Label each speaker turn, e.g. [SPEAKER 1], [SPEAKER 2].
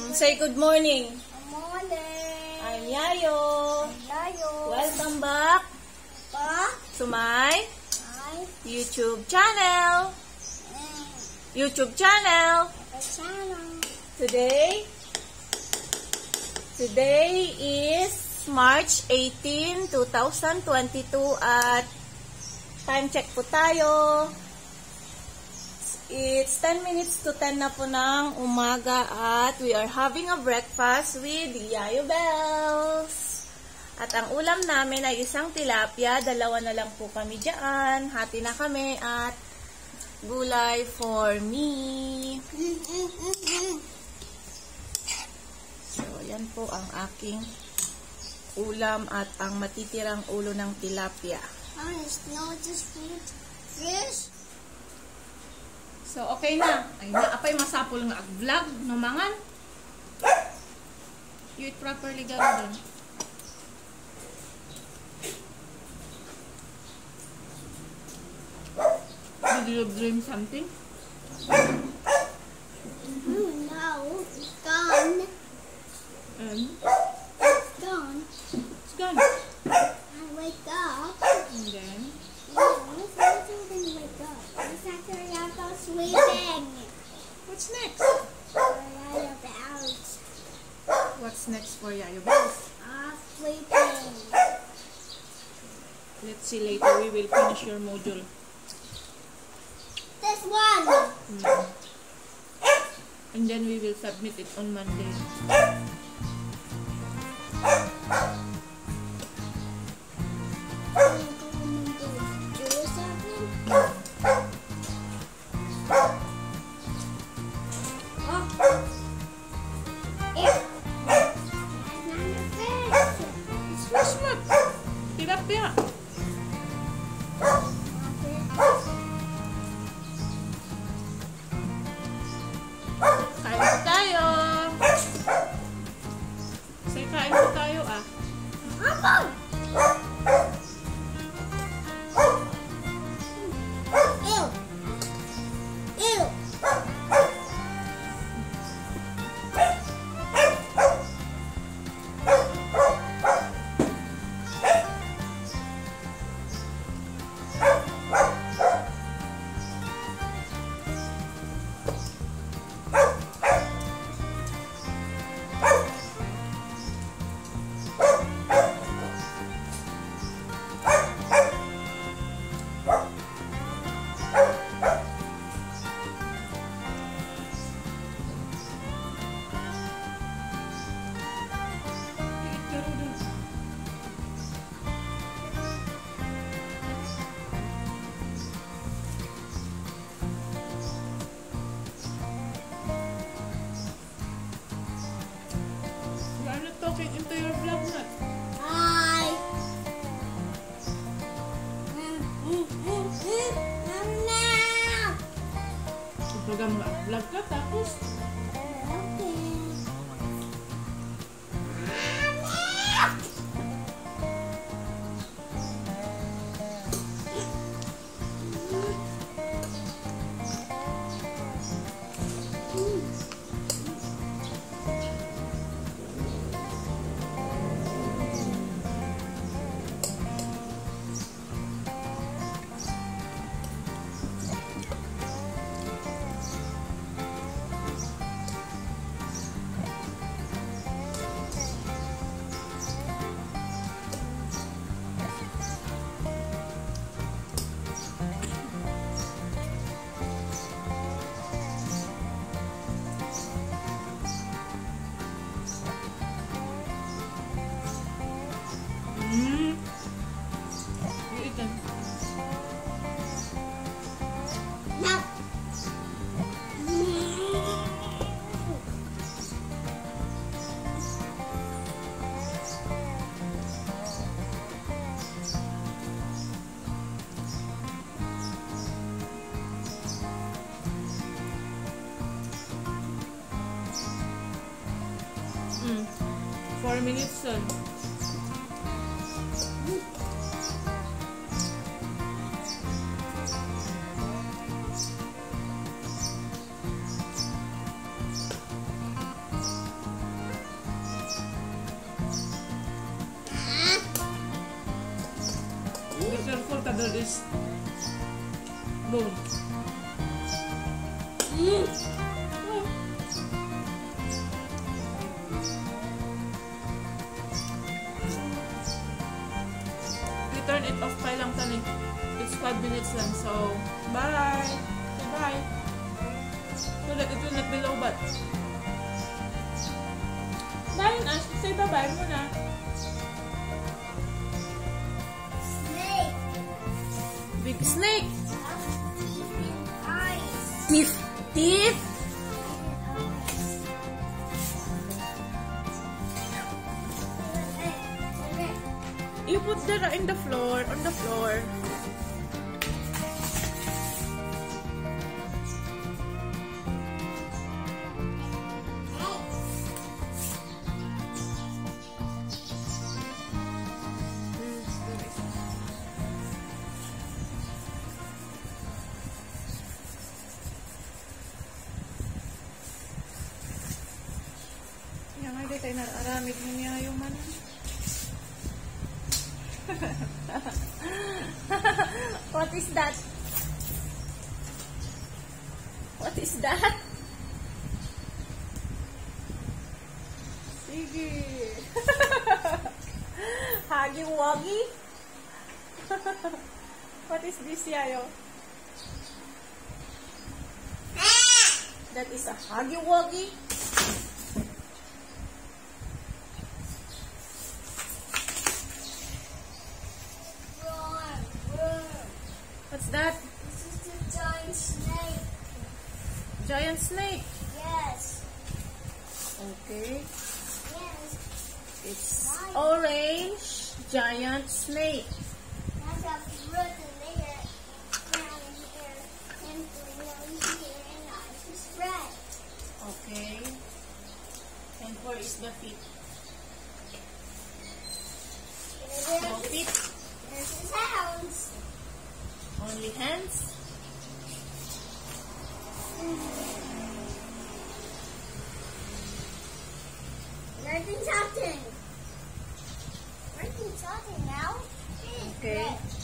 [SPEAKER 1] Say good morning.
[SPEAKER 2] Good morning.
[SPEAKER 1] I'm Yayo.
[SPEAKER 2] Yayo.
[SPEAKER 1] Welcome back to my YouTube channel. Today is March 18, 2022 at time check po tayo. It's 10 minutes to 10 na po ng umaga at we are having a breakfast with Yayo Bells. At ang ulam namin ay isang tilapia, dalawa na lang po kami dyan. Hati na kami at gulay for me. So, yan po ang aking ulam at ang matitirang ulo ng tilapia.
[SPEAKER 2] Fish.
[SPEAKER 1] So, okay na. Ay na, apay masapol nga vlog namangan. You eat properly, gano'n. Did you dream something?
[SPEAKER 2] No, it's gone.
[SPEAKER 1] And?
[SPEAKER 2] It's gone.
[SPEAKER 1] It's gone.
[SPEAKER 2] I wake up.
[SPEAKER 1] And then?
[SPEAKER 2] Yes, I didn't wake up. It's actually I go sleeping.
[SPEAKER 1] What's next?
[SPEAKER 2] Yayo Bells.
[SPEAKER 1] What's next for Yayo Bells?
[SPEAKER 2] Sleeping.
[SPEAKER 1] Let's see later. We will finish your module.
[SPEAKER 2] This one.
[SPEAKER 1] And then we will submit it on Monday. Tilapia. Kain po tayo. Say kain po tayo ah.
[SPEAKER 2] Ew. Ew.
[SPEAKER 1] You are not talking into your vlog na.
[SPEAKER 2] Hi.
[SPEAKER 1] Kumbaga mga vlog ka tapos you eat them. Mm. 4 minutes son. one is boom. We turn it off pa lang tani. It's 5 minutes lang. So, bye. Say bye. So that it will not be low but. Bye, Ash. Say bye-bye muna.
[SPEAKER 2] Snake.
[SPEAKER 1] Big snake.
[SPEAKER 2] Eyes.
[SPEAKER 1] Teeth. Teeth. You put that in the floor, on the floor. Yang ada tayo nararamid mo niya yung mana. What is that? What is that? Sige. Hagi-wagi? What is this, Yayo? That is a hagi-wagi? What's that?
[SPEAKER 2] This is the giant snake.
[SPEAKER 1] Giant snake.
[SPEAKER 2] Yes.
[SPEAKER 1] Okay.
[SPEAKER 2] Yes.
[SPEAKER 1] It's orange giant snake.
[SPEAKER 2] That's a fruit and layer down here and blue here and eyes is red.
[SPEAKER 1] Okay. And where is the feet? No feet.
[SPEAKER 2] There's his hands.
[SPEAKER 1] Only hands.
[SPEAKER 2] Nothing's happening. Nothing's happening now.
[SPEAKER 1] Okay.